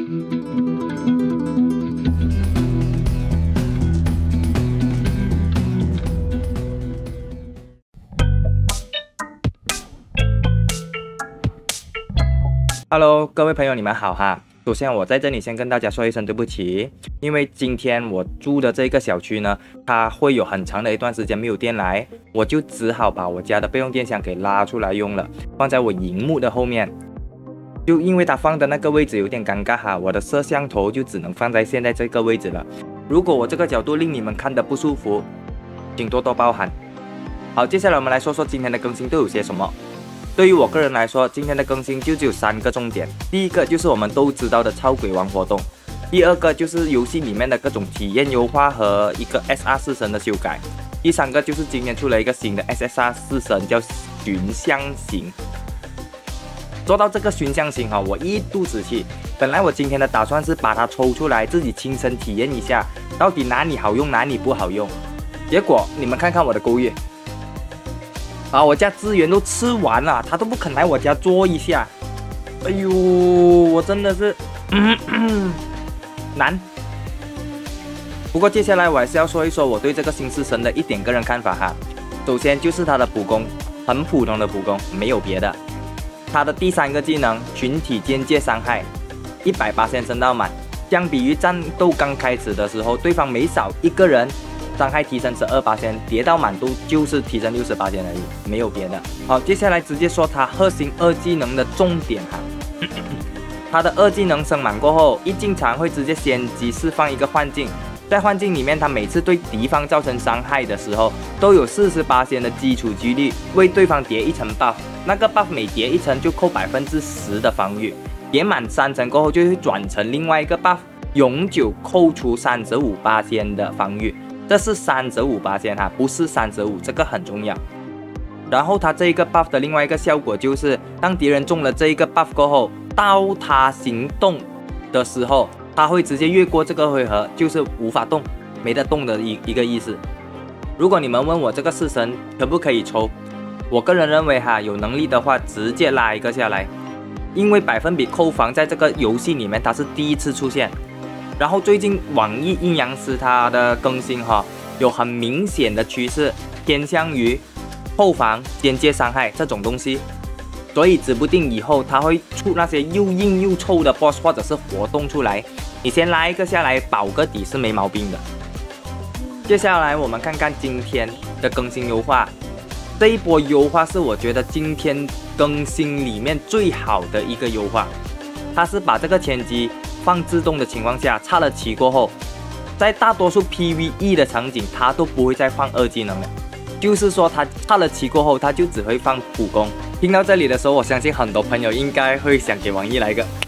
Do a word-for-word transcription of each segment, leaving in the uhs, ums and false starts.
Hello， 各位朋友，你们好哈。首先，我在这里先跟大家说一声对不起，因为今天我住的这个小区呢，它会有很长的一段时间没有电来，我就只好把我家的备用电箱给拉出来用了，放在我荧幕的后面。就因为它放的那个位置有点尴尬哈，我的摄像头就只能放在现在这个位置了。如果我这个角度令你们看得不舒服，请多多包涵。好，接下来我们来说说今天的更新都有些什么。对于我个人来说，今天的更新就只有三个重点。第一个就是我们都知道的超鬼王活动，第二个就是游戏里面的各种体验优化和一个 S R 四神的修改，第三个就是今天出了一个新的 S S R 四神叫寻象型。说到这个寻象型哈，我一肚子气。本来我今天的打算是把它抽出来自己亲身体验一下，到底哪里好用哪里不好用。结果你们看看我的勾月。把我家资源都吃完了，他都不肯来我家做一下。哎呦，我真的是嗯嗯难。不过接下来我还是要说一说我对这个新式神的一点个人看法哈。首先就是他的普攻，很普通的普攻，没有别的。他的第三个技能群体间接伤害， 一百八十升到满。相比于战斗刚开始的时候，对方每少一个人，伤害提升 百分之十二， 跌到满度就是提升 百分之六十八 而已，没有别的。好，接下来直接说它核心二技能的重点哈。它的二技能升满过后，一进场会直接先机释放一个幻境，在幻境里面，它每次对敌方造成伤害的时候，都有 百分之四十八 的基础几率为对方叠一层 buff， 那个 buff 每叠一层就扣 百分之十 的防御，叠满三层过后就会转成另外一个 buff， 永久扣除 百分之三十五 的防御。这是 百分之三十五 哈，不是三十五，这个很重要。然后它这一个 buff 的另外一个效果就是，当敌人中了这一个 buff 过后，到他行动的时候，他会直接越过这个回合，就是无法动，没得动的一一个意思。如果你们问我这个式神可不可以抽，我个人认为哈，有能力的话直接拉一个下来，因为百分比扣防在这个游戏里面它是第一次出现。然后最近网易阴阳师它的更新哈，有很明显的趋势偏向于后防间接伤害这种东西，所以指不定以后它会出那些又硬又臭的 boss 或者是活动出来，你先拉一个下来保个底是没毛病的。接下来我们看看今天的更新优化，这一波优化是我觉得今天更新里面最好的一个优化，它是把这个前击放自动的情况下，插了旗过后，在大多数 P V E 的场景，它都不会再放二技能了。就是说，它插了旗过后，它就只会放普攻。听到这里的时候，我相信很多朋友应该会想给网易来一个。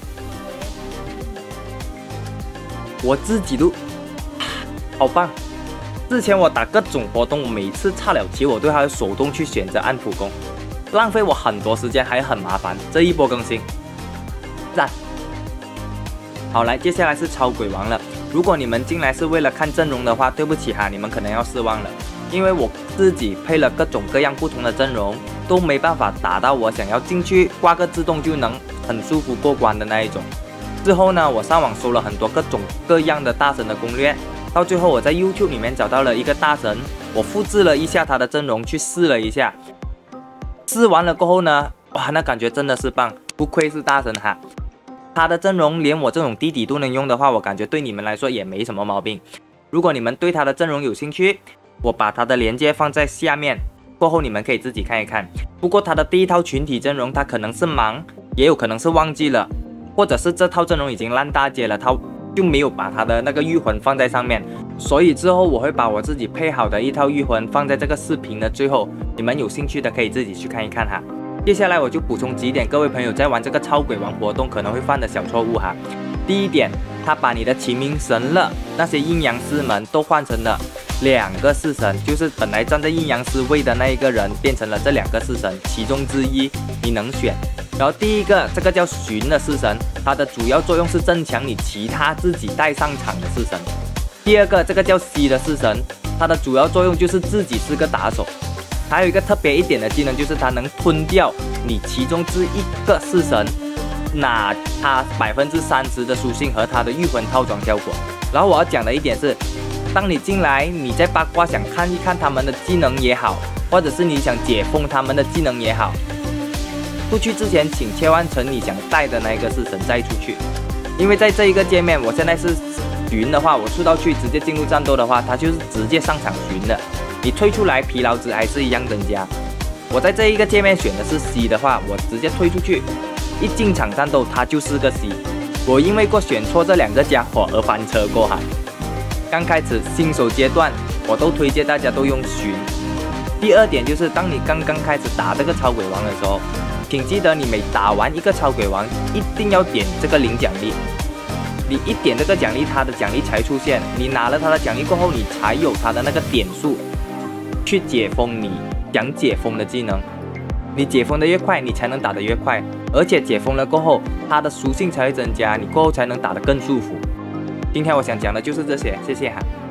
我自己都好棒！之前我打各种活动，我每次插了旗，我都还要手动去选择按普攻，浪费我很多时间，还很麻烦。这一波更新，赞！好，来，接下来是超鬼王了。如果你们进来是为了看阵容的话，对不起哈，你们可能要失望了，因为我自己配了各种各样不同的阵容，都没办法达到我想要进去挂个自动就能很舒服过关的那一种。之后呢，我上网搜了很多各种各样的大神的攻略，到最后我在 YouTube 里面找到了一个大神，我复制了一下他的阵容去试了一下，试完了过后呢，哇，那感觉真的是棒，不愧是大神哈。他的阵容连我这种弟弟都能用的话，我感觉对你们来说也没什么毛病。如果你们对他的阵容有兴趣，我把他的链接放在下面，过后你们可以自己看一看。不过他的第一套群体阵容他可能是忙，也有可能是忘记了，或者是这套阵容已经烂大街了，他就没有把他的那个御魂放在上面，所以之后我会把我自己配好的一套御魂放在这个视频的最后，你们有兴趣的可以自己去看一看哈。接下来我就补充几点各位朋友在玩这个超鬼王活动可能会犯的小错误哈。第一点，他把你的齐名神乐那些阴阳师们都换成了两个式神，就是本来站在阴阳师位的那一个人变成了这两个式神其中之一，你能选。然后第一个这个叫寻的式神，它的主要作用是增强你其他自己带上场的式神。第二个这个叫吸的式神，它的主要作用就是自己是个打手。还有一个特别一点的技能，就是它能吞掉你其中之一个式神， 拿它百分之三十的属性和它的御魂套装效果。然后我要讲的一点是，当你进来，你在八卦想看一看他们的技能也好，或者是你想解封他们的技能也好，出去之前请切换成你想带的那个式神再出去，因为在这一个界面，我现在是寻的话，我出到去直接进入战斗的话，它就是直接上场寻的，你退出来疲劳值还是一样增加。我在这一个界面选的是 C 的话，我直接退出去，一进场战斗它就是个 C。我因为过选错这两个家伙而翻车过哈。刚开始新手阶段，我都推荐大家都用寻。第二点就是，当你刚刚开始打这个超鬼王的时候，请记得你每打完一个超鬼王，一定要点这个领奖励。你一点这个奖励，它的奖励才出现。你拿了它的奖励过后，你才有它的那个点数去解封你想解封的技能。你解封的越快，你才能打得越快，而且解封了过后，它的属性才会增加，你过后才能打得更舒服。今天我想讲的就是这些，谢谢哈。